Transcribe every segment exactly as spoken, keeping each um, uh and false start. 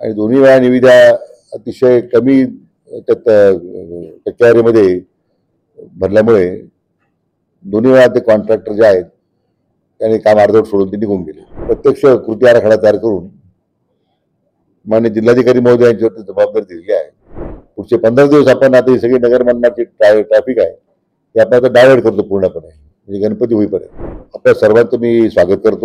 आणि दोन्ही वेळा निविदा अतिशय कमी त्यात टक्केवारीमध्ये भरल्यामुळे दोन्ही वेळा ते कॉन्ट्रॅक्टर जे आहेत त्यांनी काम अर्धवट सोडून ते निघून गेले. प्रत्यक्ष कृती आराखडा तयार करून माननीय जिल्हाधिकारी महोदय यांच्यावरती जबाबदारी दिलेली आहे. पुढचे पंधरा दिवस आपण आता ही सगळी नगर मनमाडची ट्रॅफिक आहे हे आपण आता डायव्हर्ट करतो पूर्णपणे, म्हणजे गणपती होईपर्यंत. आपल्या सर्वांचं मी स्वागत करतो.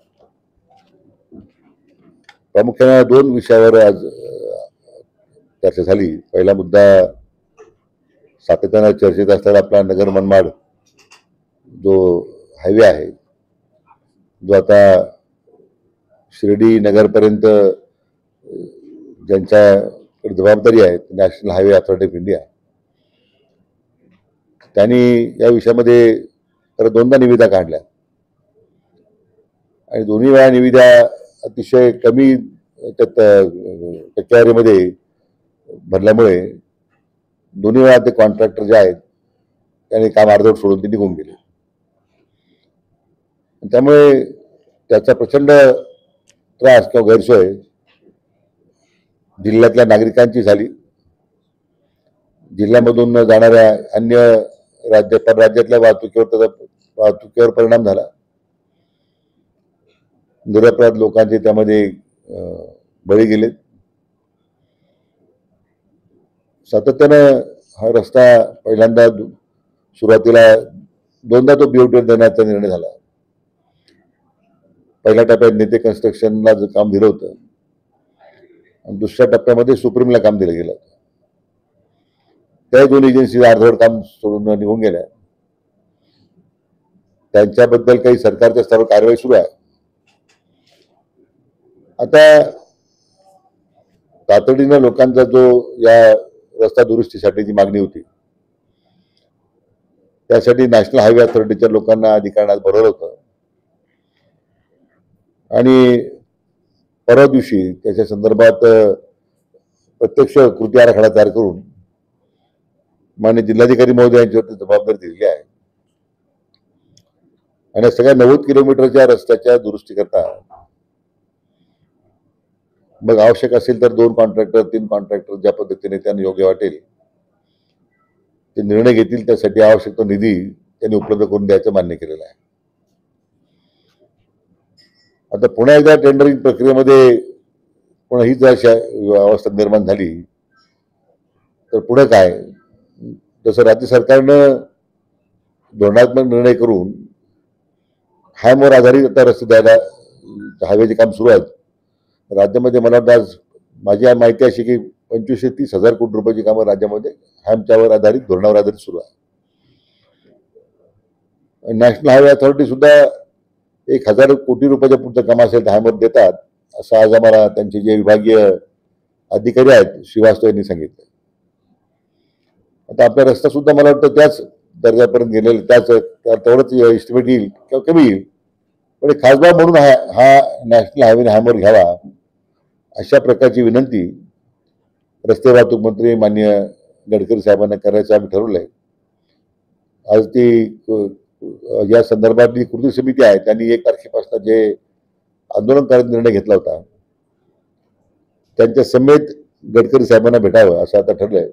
प्रामुख्याने दोन विषयावर आज चर्चा झाली. पहिला मुद्दा सातत्याने चर्चेत असलेला आपला नगर मनमाड जो हायवे आहे, जो आता शिर्डी नगरपर्यंत ज्यांच्याकडे जबाबदारी आहे national highway authority of India, त्यांनी या विषयामध्ये तर दोनदा निविदा काढल्या आणि दोन्ही वेळा निविदा अतिशय कमी त्यात टक्केवारीमध्ये भरल्यामुळे दोन्ही वेळा ते कॉन्ट्रॅक्टर जे आहेत त्यांनी काम अर्धवट सोडून ते निघून गेले. त्यामुळे त्याचा प्रचंड त्रास किंवा गैरसोय जिल्ह्यातल्या नागरिकांची झाली. जिल्ह्यामधून जाणाऱ्या अन्य राज्य परराज्यातल्या वाहतुकीवर त्याचा वाहतुकीवर परिणाम झाला. निरपराध लोकांचे त्यामध्ये बळी गेले. सातत्यानं हा रस्ता पहिल्यांदा सुरुवातीला दोनदा तो बीओटीवर देण्याचा निर्णय झाला. पहिल्या टप्प्यात नेते कन्स्ट्रक्शनला जे काम दिलं होतं आणि दुसऱ्या टप्प्यामध्ये सुप्रीमला काम दिलं गेलं. त्या दोन एजन्सी अर्धवट काम सोडून निघून गेल्या. त्यांच्याबद्दल काही सरकारच्या स्तरावर कारवाई सुरू आहे. आता तातडीनं लोकांचा जो या रस्ता दुरुस्तीसाठी जी मागणी होती त्यासाठी नॅशनल हायवे अथॉरिटीच्या लोकांना अधिकाऱ्यांना बोलवलं होतं आणि परवा दिवशी त्याच्या संदर्भात प्रत्यक्ष कृती आराखडा तयार करून माननीय जिल्हाधिकारी महोदय यांच्यावरती जबाबदारी दिलेली आहे. आणि सगळ्या नव्वद किलोमीटरच्या रस्त्याच्या दुरुस्तीकरता मग आवश्यक असेल तर दोन कॉन्ट्रॅक्टर तीन कॉन्ट्रॅक्टर ज्या पद्धतीने त्यांना योग्य वाटेल ते निर्णय घेतील त्यासाठी आवश्यक तो निधी त्यांनी उपलब्ध करून द्यायचं मान्य केलेलं आहे. आता पुन्हा एकदा टेंडरिंग प्रक्रियेमध्ये पुन्हा हीच अवस्था निर्माण झाली तर पुढे काय? जसं राज्य सरकारनं धोरणात्मक निर्णय करून हायमोर आधारित आता रस्ते द्यायला हायवेचे काम सुरू आहेत. राज्यामध्ये मला वाटतं आज माझी माहिती अशी की पंचवीसशे तीस हजार कोटी रुपयाची कामं राज्यामध्ये हायमच्यावर आधारित धोरणावर आधारित सुरू आहे. नॅशनल हायवे अथॉरिटी सुद्धा एक हजार कोटी रुपयाच्या पुढचं काम असेल तर हायमवर देतात असं आज आम्हाला त्यांचे जे विभागीय अधिकारी आहेत श्रीवास्तव यांनी सांगितलं. आता आपला रस्ता सुद्धा मला वाटतं त्याच दर्जापर्यंत गेलेला त्याच तेवढंच एस्टिमेट येईल किंवा कमी येईल. पण खासदार म्हणून हा हा नॅशनल हायवे हायमवर घ्यावा अशा प्रकारची विनंती रस्ते वाहतूक मंत्री माननीय गडकरी साहेबांना करायचं आम्ही ठरवलंय. आज ती या संदर्भातली कृती समिती आहे त्यांनी एक तारखेपासून जे आंदोलन करण्याचा निर्णय घेतला होता त्यांच्या समेत गडकरी साहेबांना भेटावं असं आता ठरलंय.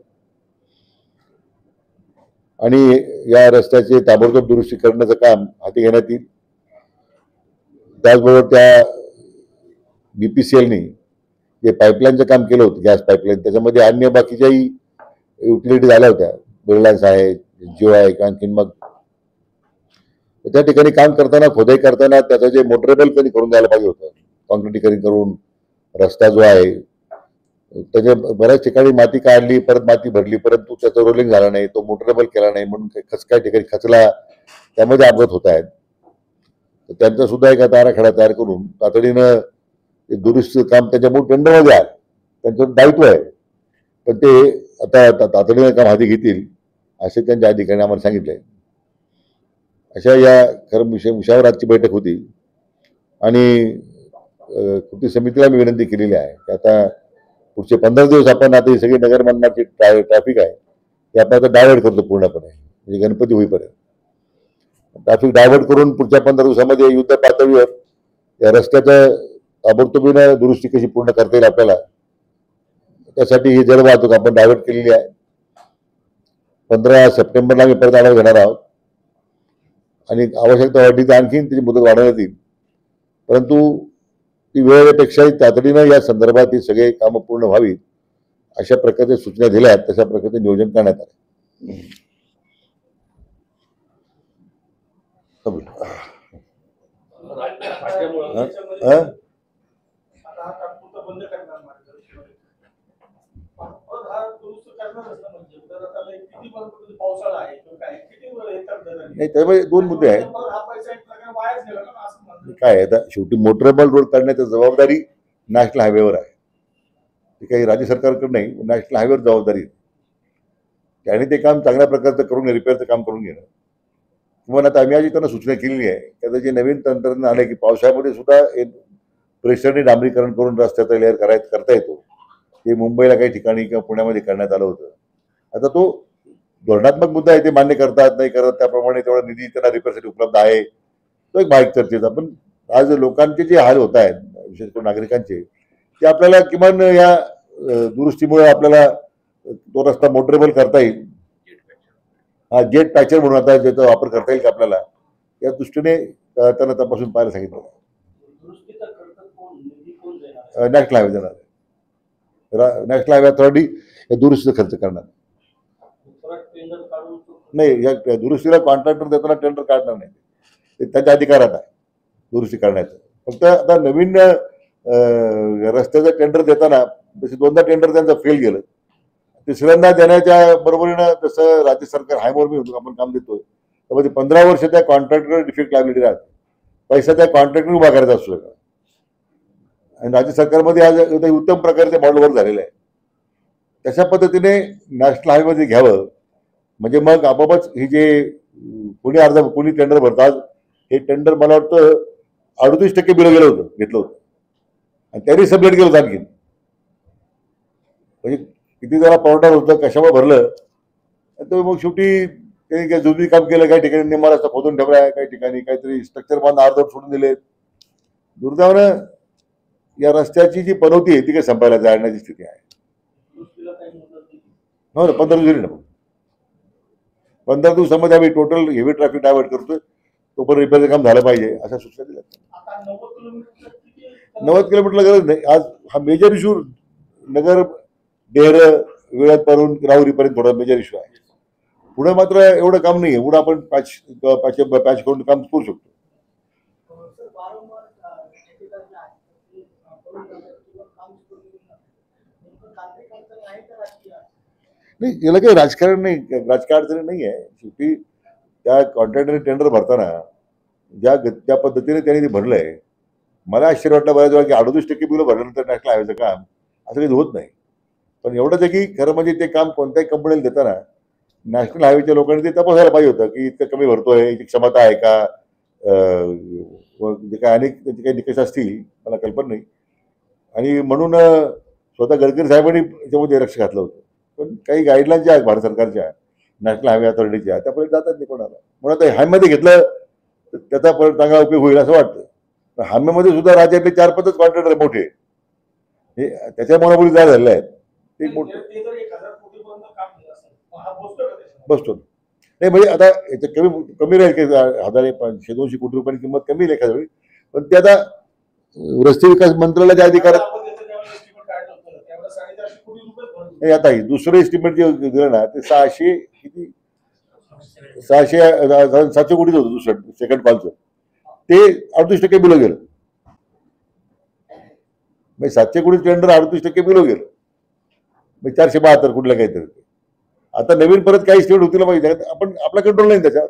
आणि या रस्त्याचे ताबडतोब दुरुस्ती करण्याचं काम हाती घेण्यात येईल. त्याचबरोबर त्या बीपीसीएलनी जे पाईपलाईनचं काम केलं होतं गॅस पाईपलाईन त्याच्यामध्ये अन्य बाकीच्याही युटिलिटीज आल्या होत्या. रिलायन्स आहे, जिओ आहे किंवा आणखीन मग त्या ठिकाणी काम करताना खोदाई करताना त्याचं जे मोटरेबल कधी करून द्यायला पाहिजे होतं. कॉन्क्रिटीकरण करून रस्ता जो आहे त्याच्या बऱ्याच ठिकाणी माती काढली परत माती भरली परंतु त्याचं रोलिंग झालं नाही तो मोटरेबल केला नाही म्हणून खच काय ठिकाणी खचला त्यामध्ये अपघात होत आहेत. त्यांचा सुद्धा एक आता आराखडा तयार करून तातडीनं दुरुस्ती काम त्याच्यामुळे टेंडरमध्ये आहे त्यांचं दायित्व आहे पण ते आता तातडीनं काम हाती घेतील असे त्यांच्या अधिकाऱ्यांनी आम्हाला सांगितलंय. अशा या खरं विषय विषयावर आजची बैठक होती आणि कृती समितीला मी विनंती केलेली आहे की आता पुढचे पंधरा दिवस आपण आता ही सगळी नगर मनमाडची ट्रॅफिक आहे ते आपण आता डायव्हर्ट करतो पूर्णपणे, म्हणजे गणपती होईपर्यंत ट्रॅफिक डायव्हर्ट करून पुढच्या पंधरा दिवसामध्ये युद्ध पातळीवर या रस्त्याचं ताबडतोबीनं दुरुस्ती कशी पूर्ण करता येईल आपल्याला त्यासाठी ही जलवाहतूक आपण डायव्हर्ट केलेली आहे. पंधरा सप्टेंबरला आम्ही परत आढावा घेणार आहोत आणि आवश्यकता वाटली तर आणखीन त्याची मुदत वाढवण्यात येईल. परंतु ती वेळेपेक्षाही तातडीनं या संदर्भात ही सगळे कामं पूर्ण व्हावीत अशा प्रकारच्या सूचना दिल्या आहेत. तशा प्रकारचे नियोजन करण्यात आले. नाही त्यामुळे दोन मुद्दे आहेत. काय आहे आता शेवटी मोटरेबल रोड करण्याची जबाबदारी नॅशनल हायवेवर आहे. ते काही राज्य सरकारकडे नाही, नॅशनल हायवेवर जबाबदारी आहे. त्याने ते काम चांगल्या प्रकारचं करून रिपेअरचं काम करून घेणं. किंवा आता आम्ही आधी त्यांना सूचना केलेली आहे की आता जे नवीन तंत्रज्ञान आले की पावसाळ्यामध्ये सुद्धा प्रेशरने डांबरीकरण करून रस्त्याचा लेअर करायचं करता येतो. ते मुंबईला काही ठिकाणी किंवा पुण्यामध्ये करण्यात आलं होतं. आता तो धोरणात्मक मुद्दा आहे, ते मान्य करतात नाही करत, त्याप्रमाणे तेवढा निधी त्यांना रिपेअरसाठी उपलब्ध आहे, तो एक भाग चर्चेचा. पण आज लोकांचे जे हाल होत आहेत विशेष करून नागरिकांचे, ते आपल्याला किमान या दुरुस्तीमुळे आपल्याला तो रस्ता मोटरेबल करता येईल. हा जेट पॅचर म्हणून आता ज्याचा वापर करता येईल का आपल्याला, या दृष्टीने त्यांना तपासून पाहायला सांगितलं. नॅशनल हायवे देणार, नॅशनल हायवे अथॉरिटी या दुरुस्तीचा खर्च करणार नाही. या दुरुस्तीला कॉन्ट्रॅक्टर देताना टेंडर काढणार नाही, ते त्यांच्या अधिकारात आहे दुरुस्ती करण्याचं. फक्त आता नवीन रस्त्याचं टेंडर देताना जसे दोनदा टेंडर त्यांचं फेल गेलं, तिसऱ्यांदा देण्याच्या बरोबरीनं जसं राज्य सरकार हायमोर मी होतो आपण काम देतोय, त्यामध्ये पंधरा वर्ष त्या कॉन्ट्रॅक्टरवर डिफेक्ट लायबिलिटी राहते. पैसा त्या कॉन्ट्रॅक्टर उभा करायचा असतो सगळं. आणि राज्य सरकारमध्ये आज उत्तम प्रकारचे मॉडेलवर झालेलं आहे. तशा पद्धतीने नॅशनल हायवेमध्ये घ्यावं म्हणजे मग आपोआपच ही जे कोणी अर्ज कोणी टेंडर भरतात, हे टेंडर मला वाटतं अडतीस टक्के बिलं गेलं होतं घेतलं होतं आणि त्यांनी सबमिट केलं होतं आणखीन. म्हणजे किती जरा पॉर्टर होतं, कशामुळे भरलं, तर मग शेवटी त्यांनी काय जुजबी काम केलं. काही ठिकाणी निम्मा रस्ता खोदून ठेवला आहे, काही ठिकाणी काहीतरी स्ट्रक्चर बांध अर्धवट सोडून दिले. दुर्दैवानं या रस्त्याची जी पनवती आहे ती काही संपायला जाण्याची स्थिती आहे. हो ना, पंधरा दिवस ना पंधरा दिवसामध्ये आम्ही टोटल हेवी ट्रॅफिक डायव्हर्ट करतोय, तो पण रिपेअरचं काम झालं पाहिजे अशा सूचना दिल्या. नव्वद किलोमीटरला गरज नाही. आज हा मेजर इश्यू नगर डेहर वेळातपासून राहुरीपर्यंत थोडा मेजर इश्यू आहे. पुढे मात्र एवढं काम नाही आहे. पुढे आपण पॅच पॅच पॅच करून काम करू शकतो. नाही, याला काही राजकारण नाही, राजकारण अडचणी नाही आहे. शेवटी त्या कॉन्ट्रॅक्टरने टेंडर भरताना ज्या ज्या पद्धतीने त्यांनी ते भरलंय, मला आश्चर्य वाटलं बऱ्याच वेळा की अडतीस टक्के बिलं भरल्यानंतर नॅशनल हायवेचं काम असं काही होत नाही. पण एवढंच आहे की खरं म्हणजे ते काम कोणत्याही कंपनीला देताना नॅशनल हायवेच्या लोकांनी ते तपासायला पाहिजे होतं की इतकं कमी भरतोय, याची क्षमता आहे का, जे काय अनेक त्याचे काही निकष असतील मला कल्पना नाही. आणि म्हणून स्वतः गडकरी साहेबांनी याच्यामध्ये लक्ष घातलं होतं. पण काही गाईडलाईन ज्या आहेत भारत सरकारच्या नॅशनल हायवे अथॉरिटीच्या, त्यापर्यंत जातात नाही कोणाला. म्हणून आता हायमध्ये घेतलं तर त्याचा परत चांगला उपयोग होईल असं वाटतं. पण हायमध्ये सुद्धा राज्यातले चार पाचच कॉन्ट्रॅक्टर मोठे हे त्याच्या मोनोपोली जाहीर झालेले आहेत. ते मोठे बसतो नाही म्हणजे आता याचं कमी कमी राहील की हजार पाचशे दोनशे कोटी रुपयांची किंमत कमी राहील एखाद्या वेळी. पण ते आता रस्ते विकास मंत्रालयाच्या अधिकारात आता दुसरं एस्टिमेट जे दिलं ना ते सहाशे किती सहाशे सातशे कोटीच होतं दुसरं सेकंड कॉलचं, ते अडतीस टक्के बिलो गेलं. म्हणजे सातशे कोटी टेंडर अडतीस टक्के बिलो गेलं, म्हणजे चारशे बहात्तर कुठलं काहीतरी. आता नवीन परत काही स्टेट होतील पाहिजे, आपण आपला कंट्रोल नाही त्याच्यावर.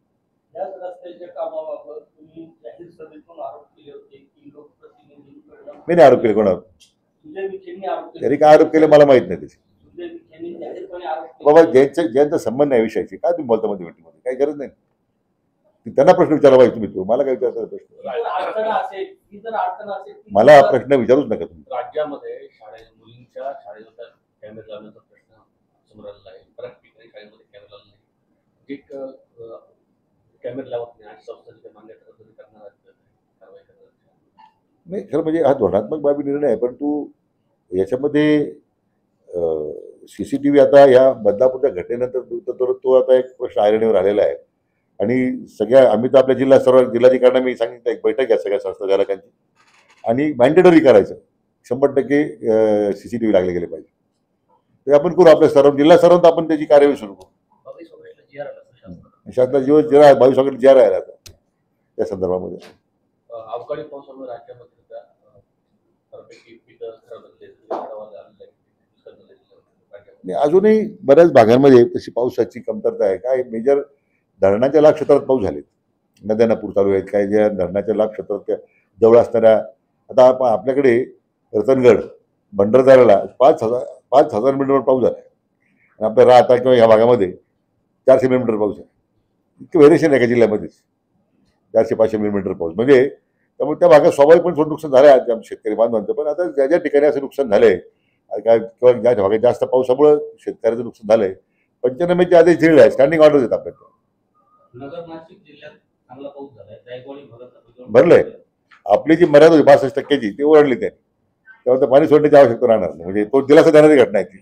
मी नाही आरोप केले कोणावर, तरी काय आरोप केले मला माहित नाही त्याचे. बाबा ज्यांच्या ज्यांचा संबंध आहे विषयाशी काय तुम्ही बोलता मध्ये मध्ये काही गरज नाही. त्यांना प्रश्न विचारला पाहिजे तुम्ही. मला काय विचारता प्रश्न, मला हा प्रश्न विचारूच नका तुम्ही. राज्यामध्ये शाळे मुलींच्या शाळेत कॅमेरा लावण्याचा प्रश्न समोर आलेला आहे. बऱ्याच ठिकाणी शाळेमध्ये कॅमेरा लावला नाही, जे कॅमेरा लावत नाही आणि संस्थांच्या मान्यता रद्द करणार कारवाई करणार नाही. खरं म्हणजे हा धोरणात्मक बाबी निर्णय आहे, परंतु याच्यामध्ये सी सी टी व्ही आता या बदलापूरच्या घटनेनंतर तो तर तो आता एक प्रश्न ऐरणीवर आलेला आहे. आणि सगळ्या आम्ही तर आपल्या जिल्हा सर्व जिल्हाधिकाऱ्यांना मी सांगितलं एक बैठक घ्या सगळ्या संस्थाचालकांची आणि मॅन्डेटरी करायचं शंभर टक्के सी सी टी व्ही लागले गेले पाहिजे. ते आपण करू आपल्या सर्व जिल्हा सर्वांत आपण त्याची कार्यवाही सुरू करू. बावीस ऑगस्टला जी आर आला शासनाचा. शासनाचा जीवन जिरा बावीस ऑगस्ट जी आर आहे आता त्या संदर्भामध्ये. अ, अवकाळी पावसामुळे राज्यामध्ये त्या, अ, बऱ्यापैकी पिकं खराब झाली आहेत. आढावा आलेला आहे. नुकसान झालेलं आहे राज्यामध्ये. आणि अजूनही बऱ्याच भागांमध्ये तशी पावसाची कमतरता आहे. काय मेजर धरणाच्या लाभ क्षेत्रात पाऊस झालेत. नद्यांना पूर चालू आहेत. काय ज्या धरणाच्या लाभ क्षेत्रात त्या जवळ असणाऱ्या आता आप आपल्याकडे रतनगड भंडारदऱ्याला पाच हजार पाच हजार मिलीमीटर पाऊस झाला आहे. आणि आपल्या राहता किंवा ह्या भागामध्ये चारशे मिलीमीटर पाऊस आहे. इतकं व्हेरिएशन आहे का जिल्ह्यामध्येच चारशे पाचशे मिलीमीटर पाऊस म्हणजे त्यामुळे त्या भागात स्वाभाविकपणे थोडं नुकसान झालं आहे आमच्या शेतकरी बांधवांचं. पण आता ज्या ज्या ठिकाणी असं नुकसान झालं आहे काय किंवा ज्या भागात जास्त पावसामुळं शेतकऱ्याचं नुकसान झालं आहे पंचनाम्याचे आदेश दिलेले आहे. स्टँडिंग ऑर्डर आहेत आपल्याकडे. नगर नाशिक जिल्ह्यात चांगला पाऊस झालाय. जायकवाडी भागात भरलंय. आपली जी मर्यादा होती बासष्ट टक्क्याची ती ओरडली त्यांनी. तेव्हा तर पाणी सोडण्याची आवश्यकता राहणार नाही. म्हणजे तो दिलासा देणारी घटना आहे ती.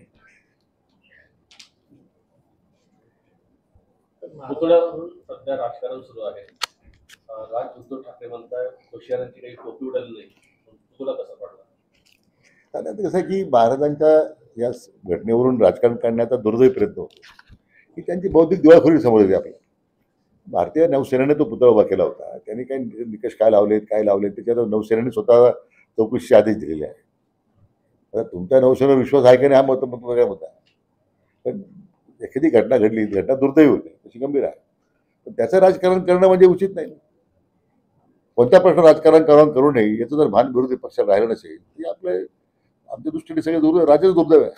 पुतळ्यावरून सध्या राजकारण सुरू आहे. अ, राज उद्धव ठाकरे म्हणताय होशियारांची काही टोपी उडाली नाही. पुतळा कसा पडला? आणि आता कसं आहे की महाराजांच्या या स- घटनेवरून राजकारण करण्याचा दुर्दैवी प्रयत्न होतो की त्यांची बौद्धिक दिवाळखोरी समोर येते आपल्याला. भारतीय नौसेनेने तो पुतळा उभा केला होता. त्यांनी काही नि- निकष काय लावलेत काय लावलेत त्याच्यात नौसेनेने स्वतः चौकशीचे आदेश दिलेले आहे. आता तुमच्या नौसेनेवर विश्वास आहे की नाही हा मत मत वेगळा मुद्दा आहे. पण एखादी घटना घडली ती घटना दुर्दैवी होते तशी गंभीर आहे. पण त्याचं राजकारण करणं म्हणजे उचित नाही. कोणत्या प्रश्न राजकारण करून करू नये याचं जर भान विरोधी पक्षात राहिलं नसेल ते आपले आमच्या दृष्टीने सगळे दुर् राज्याचं दुर्दैव आहे.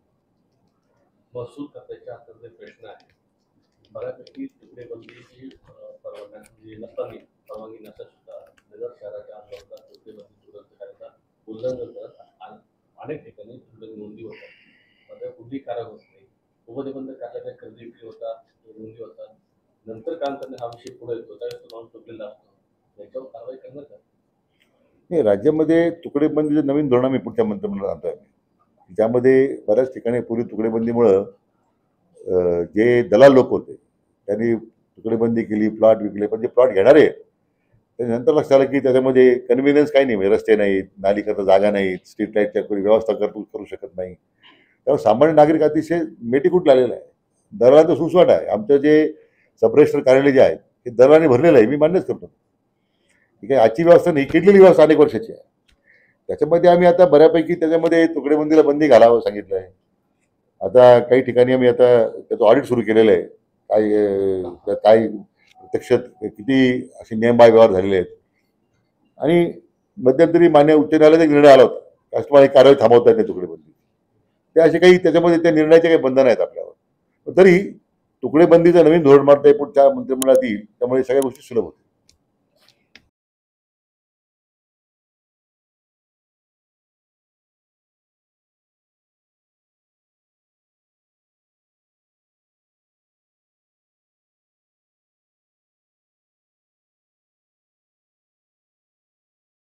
महसूल खात्याच्या हातात जे प्रश्न आहे बऱ्यापैकी तुकडेबंदीची अ, परवानगी म्हणजे नसताना परवानगी नसता सुद्धा नगर शहराच्या आसपासचा तुकडेबंदी तुरंत कायदा उल्लंघन करत अन- अनेक ठिकाणी तुकडी नोंदी होतात. आता कुठली कारवाई होत नाही. उपनिबंध कार्यालय खरेदी विक्री होतात नोंदी होतात. नंतर काम करणे हा विषय पुढे येतो त्यावेळेस तो माणूस तुकलेला असतो. याच्यावर कारवाई करणार का? नाही राज्यामध्ये तुकडेबंदीचं नवीन धोरण आम्ही पुढच्या मंत्रिमंडळात आणतोय आम्ही. त्यामध्ये बऱ्याच ठिकाणी पूर्वी तुकडेबंदीमुळं अं, जे दलाल लोक होते त्यांनी तुकडेबंदी केली प्लॉट विकले पण जे प्लॉट घेणारे आहेत त्यानंतर लक्षात आलं की त्याच्यामध्ये कन्व्हिनियन्स काही नाही म्हणजे रस्ते नाहीत नाली करता जागा नाहीत स्ट्रीट लाईटच्या कोणी व्यवस्था करू करू शकत नाही. त्यामुळे सामान्य नागरिक अतिशय मेटीकूट लागलेला आहे. दलालांचा सुसवाट आहे. आमचं जे सब रजिस्टर कार्यालय जे आहे ते दलालांनी भरलेलं आहे मी मान्यच करतो. ठीक आहे आजची व्यवस्था नाही केलेली व्यवस्था अनेक वर्षाची आहे. त्याच्यामध्ये आम्ही आता बऱ्यापैकी त्याच्यामध्ये तुकडेबंदीला बंदी घालावं सांगितलं आहे. आता काही ठिकाणी आम्ही आता त्याचं ऑडिट सुरू केलेलं आहे. काय अं, त्यात काय प्रत्यक्ष किती असे नियमबाह्य व्यवहार झालेले आहेत आणि मध्यंतरी मान्य उच्च न्यायालयाचा एक निर्णय आला होता राष्ट्रवादी कारवाई थांबवता येते तुकडेबंदी. ते असे काही त्याच्यामध्ये त्या निर्णयाचे काही बंधन आहेत आपल्यावर. पण तरी तुकडेबंदीचं नवीन धोरण मारता पुढच्या मंत्रिमंडळात येईल त्यामुळे सगळ्या गोष्टी सुलभ होतील.